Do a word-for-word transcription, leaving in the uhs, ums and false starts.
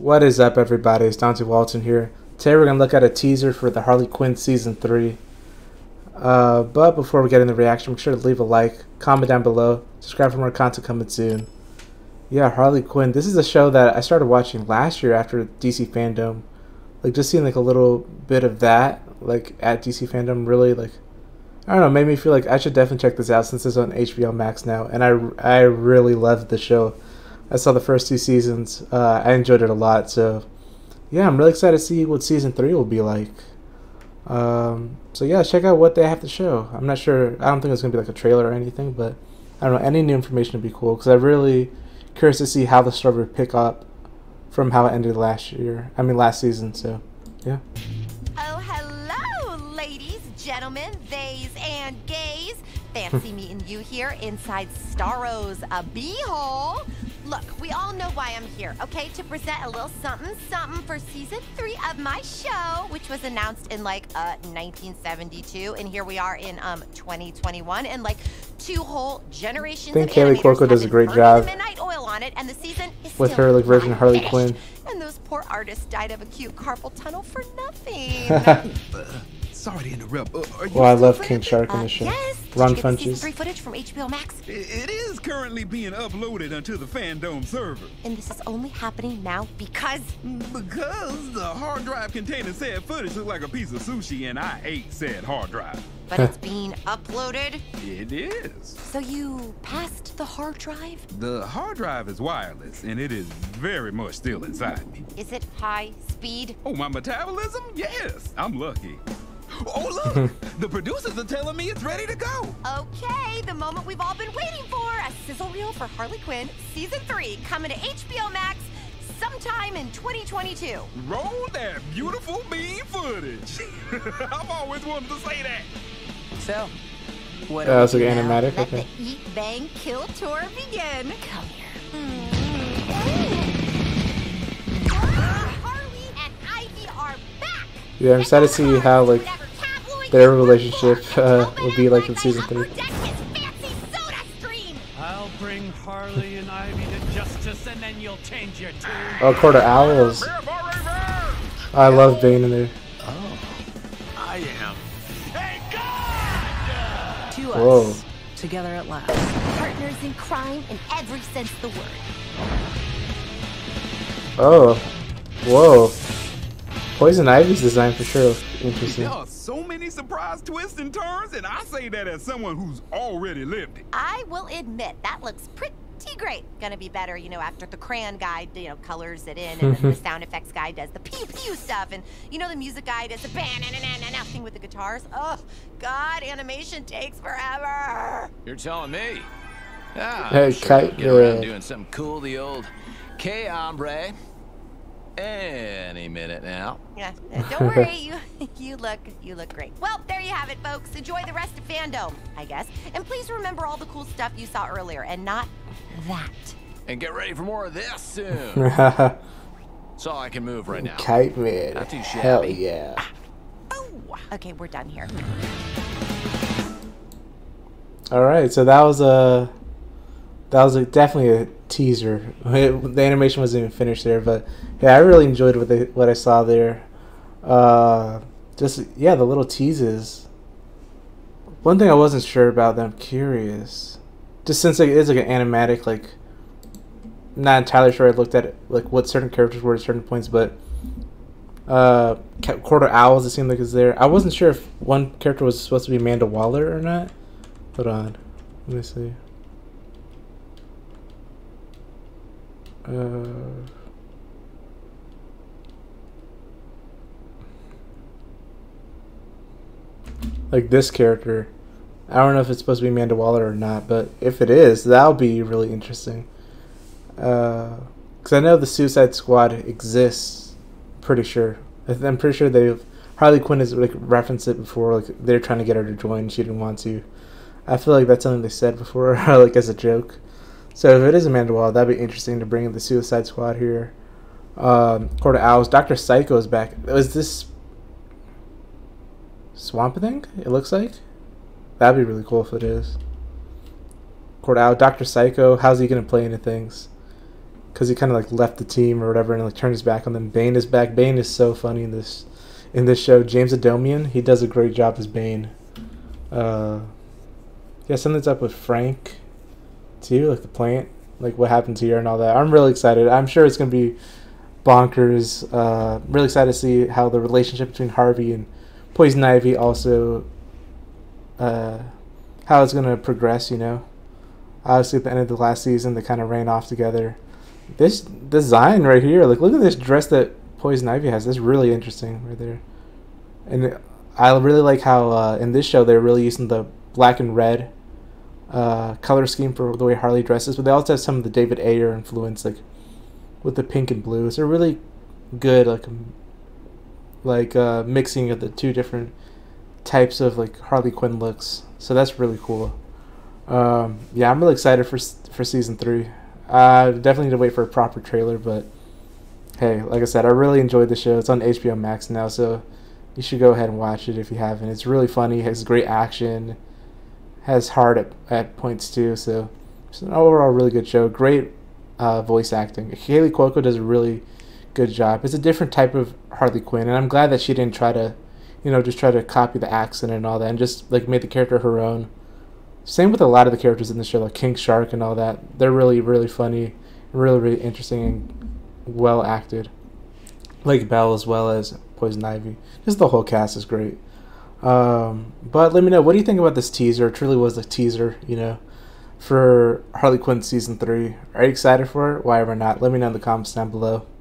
What is up, everybody? It's Dante Walton here. Today we're going to look at a teaser for the Harley Quinn Season three. Uh, but before we get into the reaction, make sure to leave a like, comment down below, subscribe for more content coming soon. Yeah, Harley Quinn. This is a show that I started watching last year after D C Fandom. Like, just seeing like a little bit of that, like, at D C Fandom really, like, I don't know, made me feel like I should definitely check this out since it's on H B O Max now. And I, I really loved the show. I saw the first two seasons. Uh, I enjoyed it a lot. So, yeah, I'm really excited to see what Season three will be like. Um, so, yeah, check out what they have to show. I'm not sure. I don't think it's going to be like a trailer or anything. But, I don't know. Any new information would be cool. Because I'm really curious to see how the story would pick up from how it ended last year. I mean, last season. So, yeah. Oh, hello, ladies, gentlemen, theys, and gays. Fancy meeting you here inside Starro's a beehole. Look, we all know why I'm here, okay? To present a little something something for season three of my show, which was announced in like uh nineteen seventy-two, and here we are in um twenty twenty-one, and like two whole generations. I think of Kaley animators Cuoco does have a great been burning job the midnight oil on it, and the season is with still her like version of not Harley finished. Quinn. And those poor artists died of a cute carpal tunnel for nothing. Sorry to interrupt. Uh, are you Well, I still love playing? King Shark in Uh, the show. yes. Did Run you get the season Funches. three footage from H B O Max? It it is currently being uploaded onto the Fandom server. And this is only happening now because Because the hard drive containing said footage looked like a piece of sushi and I ate said hard drive. but it's being uploaded. It is. So you passed the hard drive? The hard drive is wireless and it is very much still inside me. Is it high speed? Oh, my metabolism? Yes, I'm lucky. Oh, look! The producers are telling me it's ready to go. Okay, the moment we've all been waiting for. A sizzle reel for Harley Quinn Season three coming to H B O Max sometime in twenty twenty-two. Roll that beautiful bean footage. I've always wanted to say that. So, what Yeah, do it's we like do now? animatic, Let okay. the Eat, Bang, Kill tour begin. Come here. Harley and Ivy are back. Yeah, I'm excited to see how like their relationship uh, will be like in season three. I'll bring Harley and Ivy to justice, and then you'll change your tune. Oh, Quarter Owls. I love Bane in there. I am. To Whoa. us, together at last. Partners in crime in every sense of the word. Oh. Whoa. Poison Ivy's design for sure looks interesting. There are so many surprise twists and turns, and I say that as someone who's already lived it. I will admit that looks pretty great. Gonna be better, you know, after the crayon guy, you know, colors it in, and then the sound effects guy does the pew pew stuff, and you know, the music guy does the bam na na na na thing with the guitars. Oh God, animation takes forever. You're telling me? Yeah, Hey, I'm sure Kite, we'll get around uh, doing something cool. The old K hombre. Any minute now. Yeah, uh, don't worry, you you look you look great. Well, there you have it, folks. Enjoy the rest of Fandom, I guess, and please remember all the cool stuff you saw earlier, and not that. And get ready for more of this soon. That's all I can move right now. Kite Man. Not too Hell shabby. yeah. Oh, okay, we're done here. Alright, so that was a that was a, definitely a teaser. It, the animation wasn't even finished there, but yeah, I really enjoyed what they what I saw there. Uh, just yeah, the little teases. One thing I wasn't sure about that I'm curious, just since like, it is like an animatic, like not entirely sure I looked at it, like what certain characters were at certain points, but uh, Quarter Owls it seemed like is there. I wasn't sure if one character was supposed to be Amanda Waller or not. Hold on, let me see. Uh, like this character, I don't know if it's supposed to be Amanda Waller or not, but if it is, that'll be really interesting. Uh, because I know the Suicide Squad exists, pretty sure. I th- I'm pretty sure they've Harley Quinn has like referenced it before. Like they're trying to get her to join, she didn't want to. I feel like that's something they said before, like as a joke. So if it is Amanda Waller, that'd be interesting to bring in the Suicide Squad here. Um, Quarter Owls, Doctor Psycho is back. Was this Swamp Thing? It looks like. That'd be really cool if it is. Quarter Owl, Doctor Psycho. How's he gonna play into things? because he kind of like left the team or whatever and like turned his back on them. Bane is back. Bane is so funny in this in this show. James Adomian, he does a great job as Bane. Uh, yeah, something's up with Frank too, like the plant, like what happens here and all that. I'm really excited. I'm sure it's gonna be bonkers. Uh, really excited to see how the relationship between Harvey and Poison Ivy also, uh, how it's gonna progress. You know, obviously at the end of the last season they kind of ran off together. This design right here, like look at this dress that Poison Ivy has. That's really interesting right there. And I really like how uh, in this show they're really using the black and red uh, color scheme for the way Harley dresses, but they also have some of the David Ayer influence, like with the pink and blue. It's a really good like like uh, mixing of the two different types of like Harley Quinn looks. So that's really cool. Um, yeah, I'm really excited for for season three. I uh, definitely need to wait for a proper trailer, but hey, like I said, I really enjoyed the show. It's on H B O Max now, so you should go ahead and watch it if you haven't. It's really funny, has great action, has heart at, at points too, so it's an overall really good show. Great uh, voice acting. Haley Cuoco does a really good job. It's a different type of Harley Quinn, and I'm glad that she didn't try to, you know, just try to copy the accent and all that, and just like made the character her own. Same with a lot of the characters in the show, like King Shark and all that. They're really, really funny, really, really interesting, and well acted. Lake Bell as well as Poison Ivy. Just the whole cast is great. Um, but let me know, what do you think about this teaser? It truly was a teaser, you know, for Harley Quinn season three. Are you excited for it? Why ever not? Let me know in the comments down below.